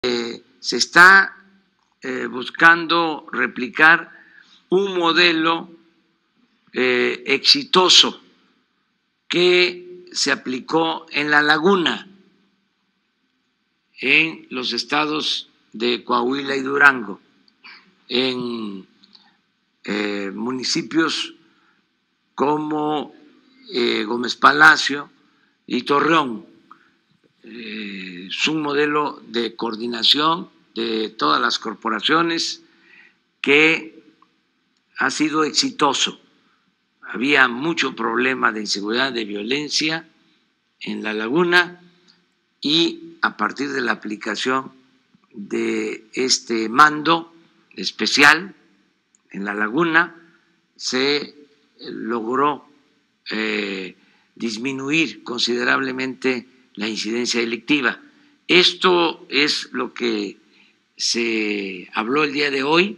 Se está buscando replicar un modelo exitoso que se aplicó en La Laguna, en los estados de Coahuila y Durango, en municipios como Gómez Palacio y Torreón. Es un modelo de coordinación de todas las corporaciones que ha sido exitoso. Había mucho problema de inseguridad, de violencia en La Laguna, y a partir de la aplicación de este mando especial en La Laguna se logró disminuir considerablemente la incidencia delictiva. Esto es lo que se habló el día de hoy